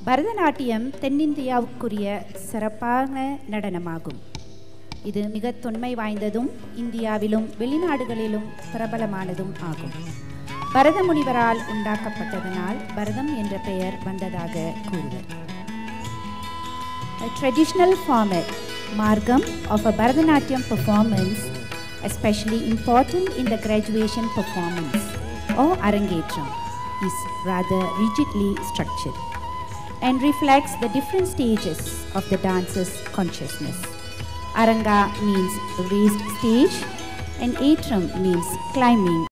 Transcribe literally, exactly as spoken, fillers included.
பரதநாட்டியம் தென்னிந்தியாவுக்குரிய சிறப்பான நடனமாகும். இது மிக தொன்மை வாய்ந்ததும் இந்தியாவிலும் வெளிநாடுகளிலும் பிரபலமானதும் ஆகும். பரத முனிவரால் உண்டாக்கப்பட்டதனால் பரதம் என்ற பெயர் வந்ததாக கூறுவர். A traditional format, margam, of a Bharatanatyam performance, especially important in the graduation performance or arangetram, is rather rigidly structured and reflects the different stages of the dancer's consciousness. Aranga means raised stage and atram means climbing